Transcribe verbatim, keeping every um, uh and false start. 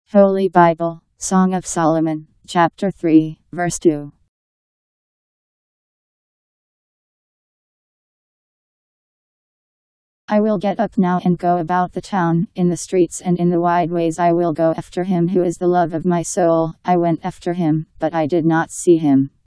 Holy Bible, Song of Solomon, chapter three, verse two. I will get up now and go about the town, in the streets and in the wide ways I will go after him who is the love of my soul. I went after him, but I did not see him.